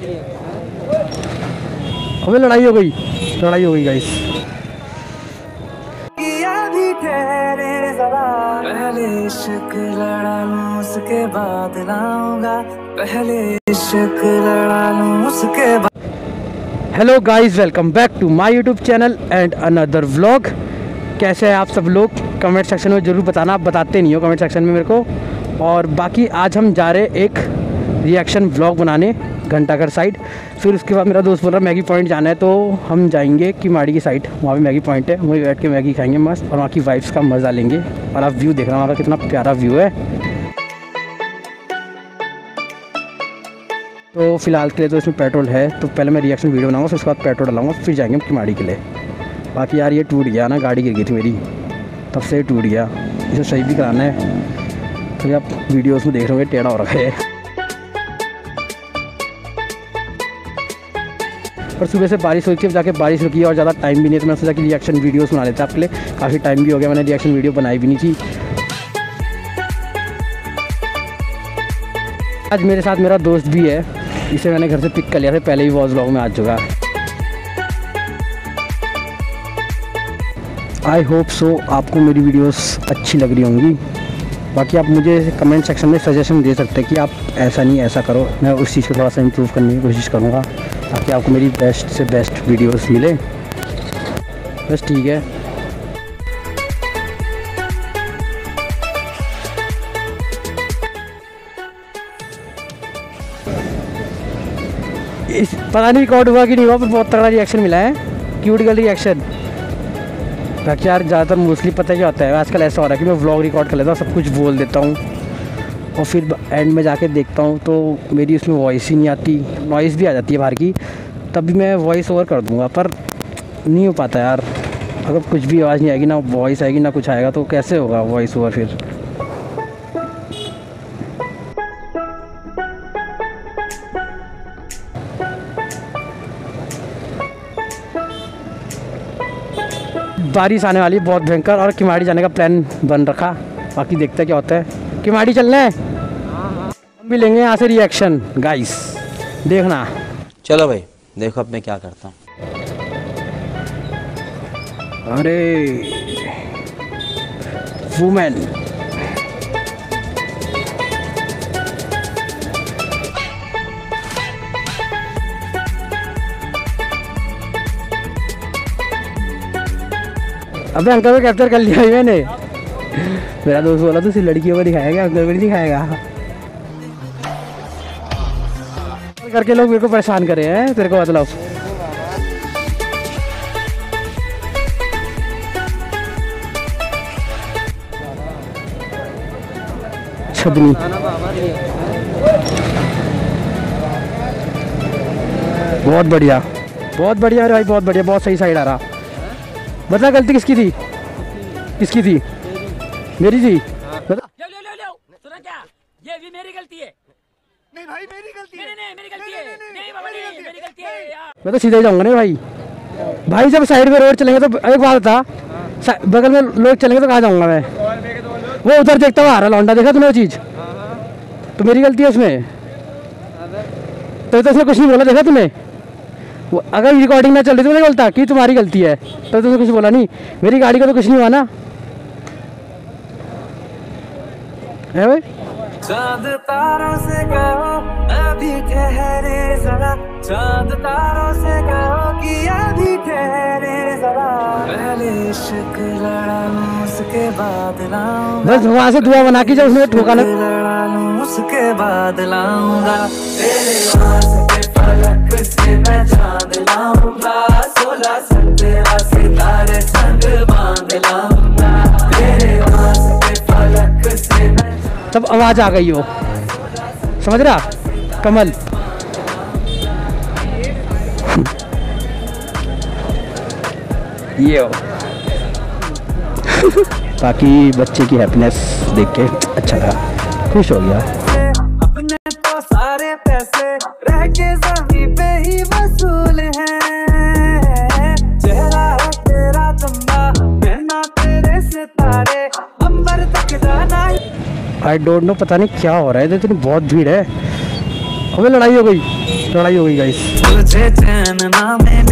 अबे लड़ाई हो गई गाइस। पहले इश्क लड़ा लूं उसके बाद लाऊंगा, पहले इश्क लड़ा लूं उसके बाद। Hello guys, welcome back to my YouTube channel and another vlog. कैसे हैं आप सब लोग? कमेंट सेक्शन में ज़रूर बताना। आप बताते नहीं हो कमेंट सेक्शन में मेरे को। और बाकी आज हम जा रहे एक रिएक्शन व्लॉग बनाने घंटाघर साइड। फिर उसके बाद मेरा दोस्त बोल रहा मैगी पॉइंट जाना है, तो हम जाएंगे किमाड़ी की साइड। वहाँ पे मैगी पॉइंट है, वहीं बैठ के मैगी खाएंगे मस्त और वहाँ की वाइब्स का मज़ा लेंगे। और आप व्यू देखना वहाँ का कितना प्यारा व्यू है। तो फिलहाल के लिए तो इसमें पेट्रोल है, तो पहले मैं रिएक्शन वीडियो बनाऊंगा, फिर उसके बाद पेट्रोल डालूंगा, फिर जाएंगे हम किमाड़ी के लिए। बाकी यार ये टूट गया ना, गाड़ी गिर गई थी मेरी, तब से टूट गया। इसे सही भी कराना है, तो आप वीडियोस में देख रहे होंगे टेढ़ा हो रखा है। पर सुबह से बारिश हुई थी, अब जाके बारिश रुकी और ज़्यादा टाइम भी नहीं है, तो मैं सोचा कि रिएक्शन वीडियोस बना लेते हैं आपके लिए। काफ़ी टाइम भी हो गया, मैंने रिएक्शन वीडियो बनाई भी नहीं थी। आज मेरे साथ मेरा दोस्त भी है, इसे मैंने घर से पिक कर लिया था, पहले ही वॉच व्लॉग में आ चुका। आई होप सो आपको मेरी वीडियोस अच्छी लग रही होंगी। बाकी आप मुझे कमेंट सेक्शन में सजेशन दे सकते हैं कि आप ऐसा नहीं ऐसा करो, मैं उस चीज़ को थोड़ा सा इम्प्रूव करने की कोशिश करूँगा ताकि आपको मेरी बेस्ट से बेस्ट वीडियोस मिले। बस ठीक है। इस पता नहीं रिकॉर्ड हुआ कि नहीं हुआ, पर बहुत तगड़ा रिएक्शन मिला है, क्यूट गर्ल रिएक्शन। बाकी यार ज़्यादातर मोस्टली पता क्या होता है, आजकल ऐसा हो रहा है कि मैं व्लॉग रिकॉर्ड कर लेता हूँ, सब कुछ बोल देता हूँ और फिर एंड में जाके देखता हूँ तो मेरी उसमें वॉइस ही नहीं आती, नॉइज़ भी आ जाती है बाहर की। तब भी मैं वॉइस ओवर कर दूँगा, पर नहीं हो पाता यार। अगर कुछ भी आवाज़ नहीं आएगी, ना वॉइस आएगी ना कुछ आएगा, तो कैसे होगा वॉइस ओवर फिर। बारिश आने वाली बहुत भयंकर, और किमाड़ी जाने का प्लान बन रखा। बाकी देखते हैं क्या होता है। किमाड़ी चलना है, हम भी लेंगे यहाँ से रिएक्शन गाइस, देखना। चलो भाई देखो अब मैं क्या करता हूँ। अरे वुमेन, अबे अंकल को कैप्चर कर लिया मैंने। मेरा दोस्त बोला तो सिर्फ लड़कियों को दिखाएगा, अंकल को नहीं दिखाएगा। करके लोग मेरे को परेशान करे हैं, तेरे को मतलब। छदनी बहुत बढ़िया, बहुत बढ़िया भाई, बहुत बढ़िया, बहुत सही साइड आ रहा। बता गलती किसकी थी? किसकी थी? मेरी थी। बता। सुना क्या? ये भी मेरी गलती है। नहीं भाई मेरी गलती है। नहीं मेरी गलती है। नहीं बाबा नहीं मेरी गलती है यार। मैं तो सीधा ही जाऊंगा। नहीं भाई, भाई जब साइड में रोड चलेंगे तो एक बात था, बगल में लोग चलेंगे तो कहाँ जाऊंगा मैं? वो उधर देखता हुआ आ रहा लौंडा, देखा तूने वो चीज़? तो मेरी गलती है उसमें? तो उसने कुछ नहीं बोला, देखा तूने? अगर रिकॉर्डिंग ना चल रही तो नहीं बोलता कि तुम्हारी गलती है, तो तुमने कुछ बोला नहीं। मेरी गाड़ी को तो कुछ नहीं हुआ ना, है भाई? चांद तारों से कहो अभी ठहरे जरा, चांद तारों से कहो कि अभी ठहरे जरा, पहले इश्क लड़ा लूं उसके बाद लाऊंगा, बस वहाँ से दुआ बना के जब उसने ठोका ना, लड़ा लूं उसके बाद लाऊंगा, तेरे आस के फलक से मैं चांद लाऊंगा, 16 तेरा सितारे संग बांध लाऊंगा, तेरे आस के फलक से मैं। तब आवाज आ गई हो, समझ रहा? कमल ये हो। बाकी बच्चे की हैप्पीनेस देख के अच्छा लगा, खुश हो गया। अपने तो सारे पैसे रह के ज़मीन पे ही वसूल हैं, चेहरा है तेरा चंदा, नैना तेरे सितारे, अंबर तक जाना। आई डोंट नो, पता नहीं क्या हो रहा है, इतनी बहुत भीड़ है। अबे लड़ाई हो गई। लड़ाई हो गई गाइस। तुझे चैन ना मिले